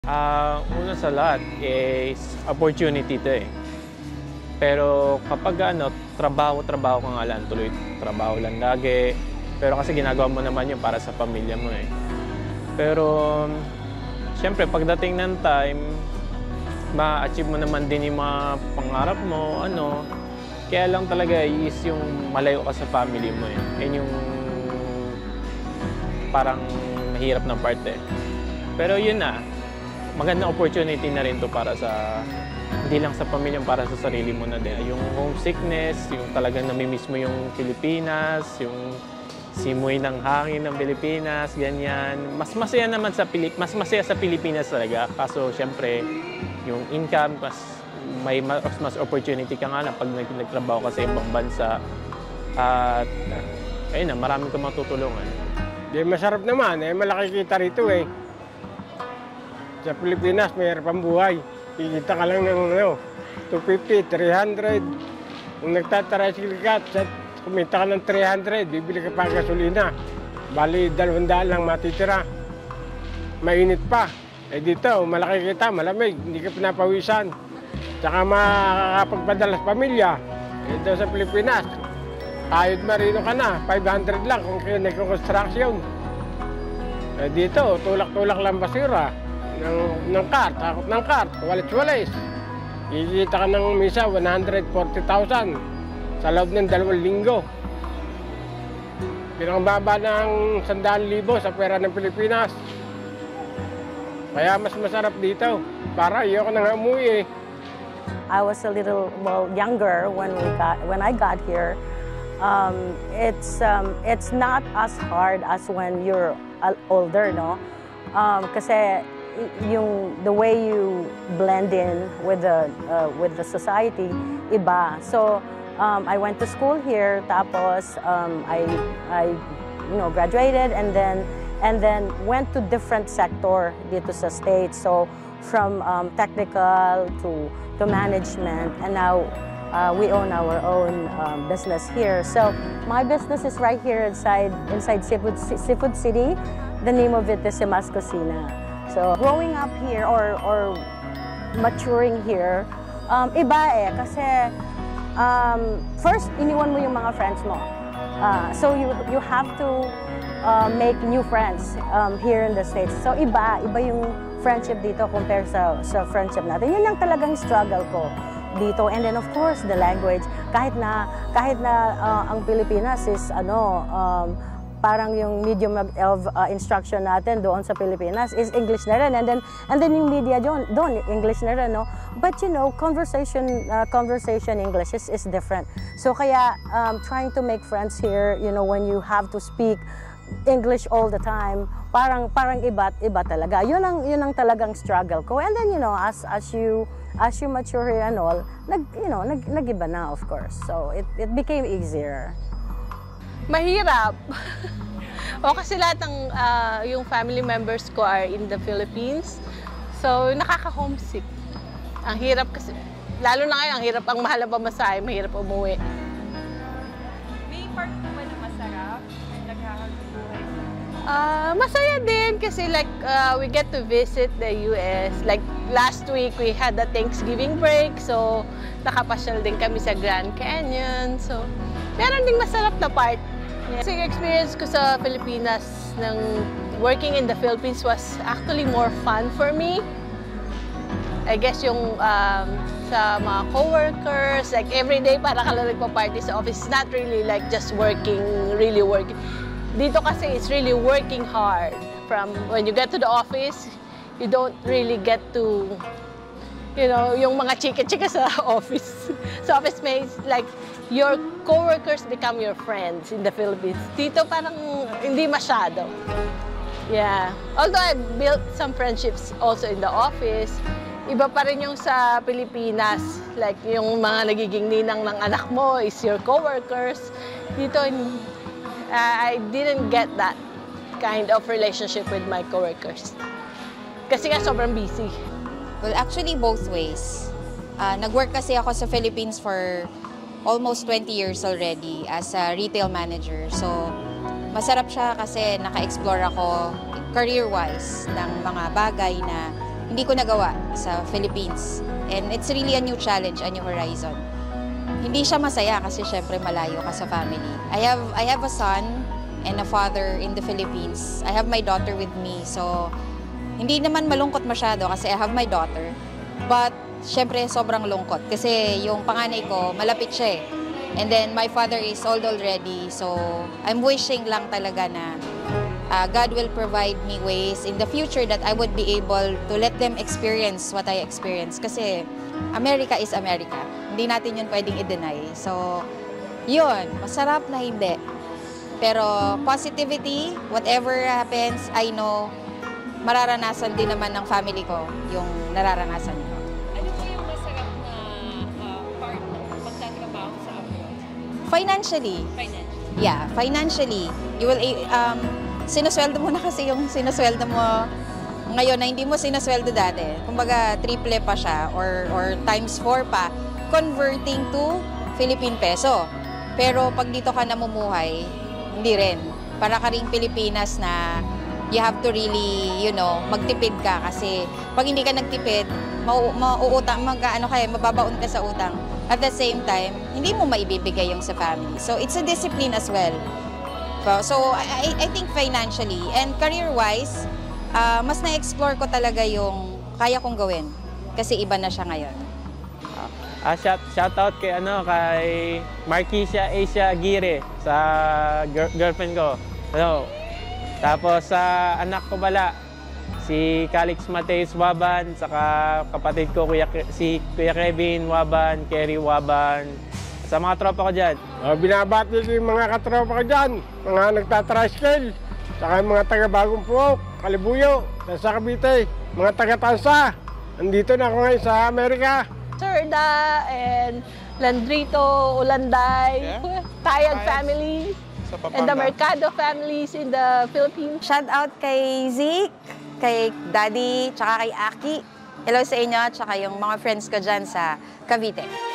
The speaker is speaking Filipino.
Una sa lahat is opportunity 'to, eh. Pero kapag trabaho ka nga lang, tuloy trabaho lang lagi. Pero kasi ginagawa mo naman 'yun para sa pamilya mo, eh. Pero siyempre pagdating ng time, ma-achieve mo naman din yung mga pangarap mo, Kaya lang talaga is yung malayo ka sa family mo, eh. 'Yun yung parang mahirap na part, eh. Pero yun na, magandang opportunity na rin to para sa, hindi lang sa pamilya, para sa sarili mo na din. Yung homesickness, yung talagang namimiss mo yung Pilipinas, yung simoy ng hangin ng Pilipinas, ganyan. Mas masaya naman mas masaya sa Pilipinas talaga. Kaso syempre, yung income, mas opportunity ka nga na pag nagtrabaho ka sa ibang bansa. At ayun na, marami kang matutulungan. Di masarap naman, malaki kita rito, eh. Sa Pilipinas, mayroon pang buhay. Kikita ka lang ng 250, 300. Kung nagtatricycle ka, kumita ka ng 300, bibili ka pa gasolina. Bali, 200 lang matitira. Mainit pa. Dito, malaki kita, malamig, hindi ka pinapawisan. Tsaka makakapagpadala sa pamilya. Dito sa Pilipinas, kahit marino ka na, 500 lang kung nagko-construction. Dito, tulak-tulak lang basura. Ng cart, takot ng cart, walis-walis. Kikita ka ng misa, 140,000 sa loob ng 2 linggo. Pinakababa ng 100,000 sa pera ng Pilipinas. Kaya mas masarap dito. Para ayoko na nga umuwi, eh. I was a little younger when I got here. It's not as hard as when you're older, no? Kasi the way you blend in with the society, iba. So I went to school here, tapos I graduated and then went to different sector dito sa States. So from technical to management, and now we own our own business here. So my business is right here inside Seafood City. The name of it is Simas Cocina. So growing up here or maturing here, iba, eh, kasi first iniwan mo yung mga friends mo. So you have to make new friends here in the States. So iba yung friendship dito compared sa friendship natin. Yun ang talagang struggle ko dito. And then of course the language, kahit na ang Pilipinas is parang yung medium of instruction natin doon sa Pilipinas is English na rin, and then yung media doon English na rin, no? But conversation English is different. So kaya trying to make friends here, when you have to speak English all the time, parang iba talaga. Yun ang talagang struggle ko. And then as you mature here and all, nag-iba na, of course. So it became easier. Mahirap. Kasi lahat ng yung family members ko are in the Philippines. So nakaka-homesick. Ang hirap kasi, lalo na ngayon, ang hirap, ang mahal na pamasahe, mahirap umuwi. May part po ba na masarap? Nagkakabuhay? Masaya din kasi we get to visit the US. Like last week we had the Thanksgiving break, so nakapasyal din kami sa Grand Canyon. So meron ding masarap na part. Kasi yung experience ko sa Pilipinas ng working in the Philippines was actually more fun for me. I guess yung sa mga coworkers, like every day para ka lang nagpa-party sa office. It's not really like just really working. Dito kasi it's really working hard. From when you get to the office, you don't really get to, yung mga chika-chika sa office. Sa office mates, like your coworkers become your friends in the Philippines. Dito parang hindi masyado. Yeah. Although I built some friendships also in the office, iba pa rin yung sa Pilipinas. Like yung mga nagiging ninang ng anak mo is your coworkers. Dito, I didn't get that kind of relationship with my coworkers. Kasi nga sobrang busy. Well, actually both ways. Nag-work kasi ako sa Philippines for almost 20 years already as a retail manager. So, masarap siya kasi naka-explore ako career-wise ng mga bagay na hindi ko nagawa sa Philippines. And it's really a new challenge, a new horizon. Hindi siya masaya kasi syempre malayo ka sa family. I have a son and a father in the Philippines. I have my daughter with me. So, hindi naman malungkot masyado kasi I have my daughter. But, syempre sobrang lungkot kasi yung panganay ko, malapit siya eh. And then, my father is old already. So, I'm wishing lang talaga na God will provide me ways in the future that I would be able to let them experience what I experienced. Kasi America is America. Hindi natin yun pwedeng i-deny. So, yun, masarap na hindi. Pero positivity, whatever happens, I know, mararanasan din naman ng family ko yung nararanasan ko. Ano po yung masarap na part ng pagtatrabaho sa abroad? Financially. Yeah, financially. You will, sinusweldo mo na kasi yung sinusweldo mo ngayon na hindi mo sinusweldo dati. Kumbaga, triple pa siya or times 4 pa, converting to Philippine peso. Pero pag dito ka namumuhay, hindi rin. Para ka ring Pilipinas na you have to really, you know, magtipid ka kasi pag hindi ka nagtipid, mababaon ka sa utang. At the same time, hindi mo maibibigay yung sa family. So, it's a discipline as well. So, I think financially and career-wise, mas na-explore ko talaga yung kaya kong gawin kasi iba na siya ngayon. Shout out kay Marquisia Asia Gire sa girlfriend ko. Tapos sa anak ko bala, si Calix Mateus Waban, saka kapatid ko si Kuya Kevin Waban, Kerry Waban, sa mga tropa ko dyan. Binabati ko yung mga katropa ko dyan, mga nagtatricycle, saka yung mga taga-Bagong Puok, Kalibuyo, sa Cavite, mga taga-Tansa. Nandito na ako ngayon sa Amerika. Sorda and Landrito, Ulanday, Tayag family, and the Mercado families in the Philippines. Shout out kay Zeke, kay Daddy, tsaka kay Aki. Hello sa inyo, tsaka yung mga friends ko dyan sa Cavite.